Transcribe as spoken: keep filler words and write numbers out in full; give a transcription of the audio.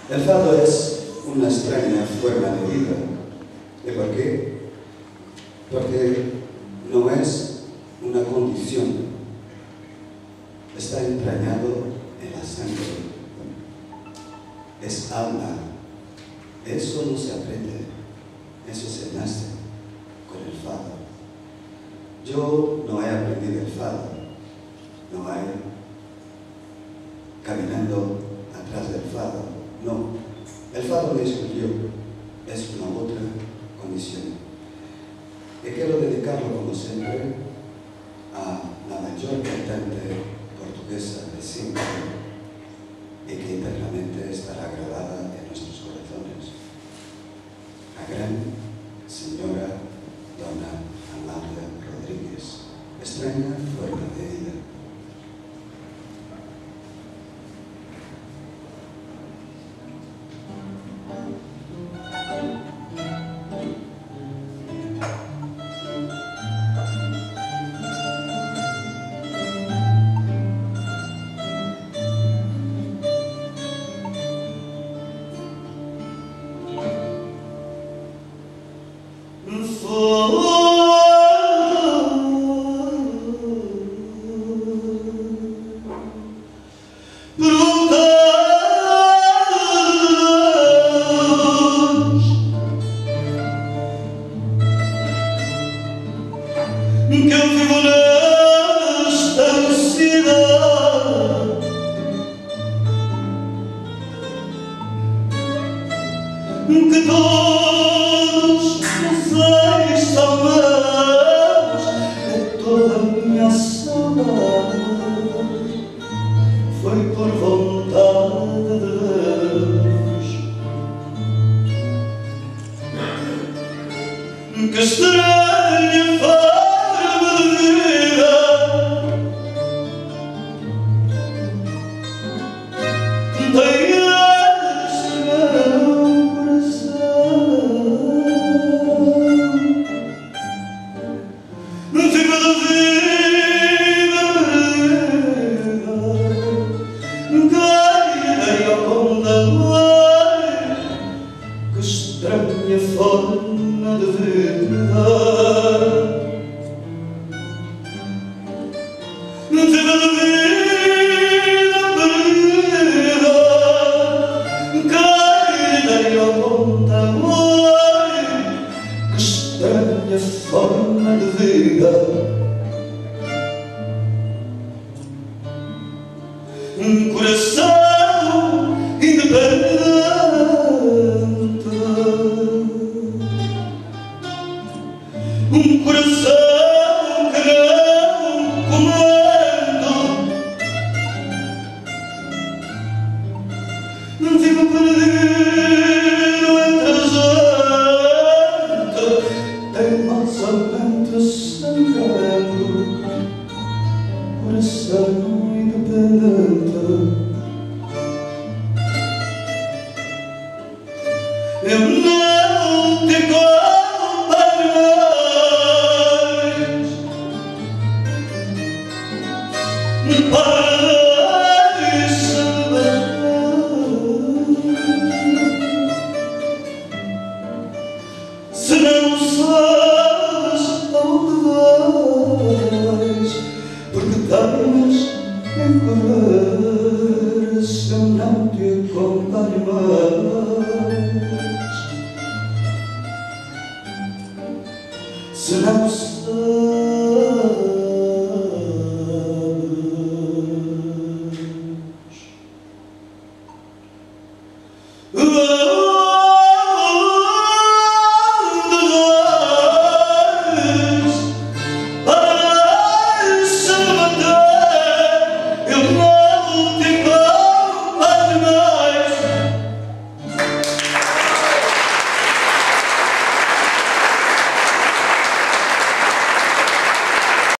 El fado es una extraña forma de vida. ¿Y por qué? Porque no es una condición, está entrañado en la sangre, es alma. Eso no se aprende, eso se nace con el fado. Yo no he aprendido el fado, no he caminando atrás del fado, no. El fado me escogió, es una otra condición. Y quiero dedicarlo, como siempre, a la mayor cantante portuguesa de siempre y que eternamente estará grabada en nuestros corazones, la gran señora Dona Amália Rodrigues. Extraña forma de vida. Que eu vivo nesta cidade, que todos os anos são meus, é toda a minha saudade, foi por vontade de Deus. Que estranha forma de vida, tem este meu coração. Viva da vida perdida, cairei ao condenar. Que estranha forma de vida. Viva da vida perdida, cairei ao condenar. Que estranha forma de vida. Um coração independente, um coração que não comanda. Vivo perdido entre a gente, teimosamente sangrando. Coração independente. Eu não te comparo mais para saber se não sabes aonde vais, porque tens em coração, não te comparo mais. Se não sabes